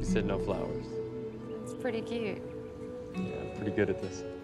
said no flowers. It's pretty cute. Yeah, I'm pretty good at this.